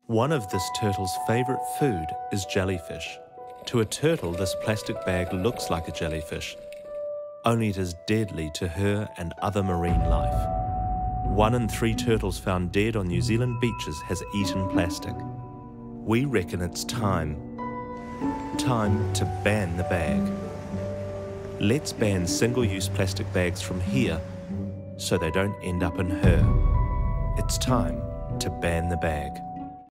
One of this turtle's favourite food is jellyfish. To a turtle, this plastic bag looks like a jellyfish, only it is deadly to her and other marine life. 1 in 3 turtles found dead on New Zealand beaches has eaten plastic. We reckon it's time to ban the bag. Let's ban single-use plastic bags from here so they don't end up in her. It's time to ban the bag.